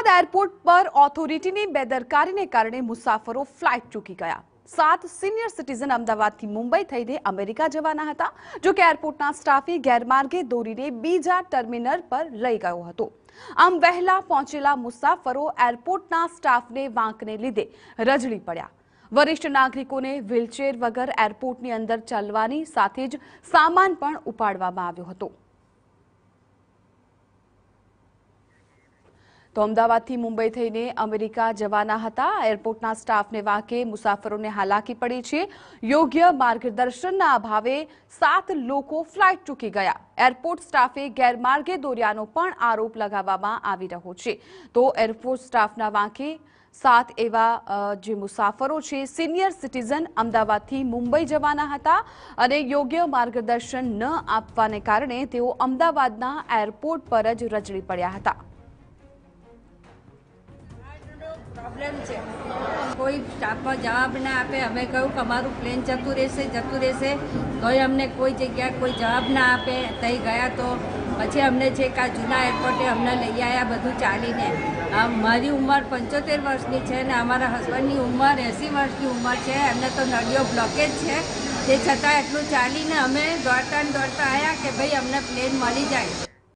Ahmedabad airport પર ઓથોરિટીની બેદરકારીને કારણે મુસાફરો ફ્લાઇટ ચૂકી ગયા। 7 સિનિયર સિટીઝન અમદાવાદથી મુંબઈ થઈને અમેરિકા જવાના હતા, જો કે એરપોર્ટના સ્ટાફે ગેરમાર્ગે દોરીને બીજા ટર્મિનલ પર લઈ ગયો હતો। આમ વહેલા પહોંચેલા મુસાફરો એરપોર્ટના સ્ટાફને વાંકને લીધે રજળી પડ્યા। વરિષ્ઠ નાગરિકોને વ્હીલચેર વગર એરપોર્ટની અંદર ચાલવાની સાથે જ સામાન પણ ઉપાડવામાં આવ્યો હતો। તો અમદાવાદથી મુંબઈ થઈને અમેરિકા જવાના હતા। એરપોર્ટના સ્ટાફને વાંકે મુસાફરોને હાલાકી પડી છે। યોગ્ય માર્ગદર્શનના અભાવે 7 લોકો ફ્લાઇટ ચૂકી ગયા। એરપોર્ટ સ્ટાફે ગેરમાર્ગે દોર્યાનો પણ આરોપ લગાવવામાં આવી રહ્યો છે। તો એરપોર્ટ સ્ટાફના વાંકે 7 એવા જે મુસાફરો છે સિનિયર સિટીઝન અમદાવાદથી મુંબઈ જવાના હતા અને યોગ્ય માર્ગદર્શન ન આપવાને કારણે તેઓ અમદાવાદના એરપોર્ટ પર જ રજળી પડ્યા હતા। प्रॉब्लम है कोई स्टाफ पर जवाब ना आपे। हमें कहूँ कि अमरु प्लेन जतु रहेशे तो हमने कोई जगह कोई जवाब ना आपे। तई गया तो पछी हमने जे का जूना एरपोर्टे हमने लई आया बधु चालीने। मारी उमर 75 वर्षनी है ने अमारा हस्बंडनी उमर 80 वर्षनी उमर है। एमने तो नळियो ब्लॉकेज है, ते छतां एटलुं चालीने अमे दौड़ता आया कि भाई अमने प्लेन मळी जाए।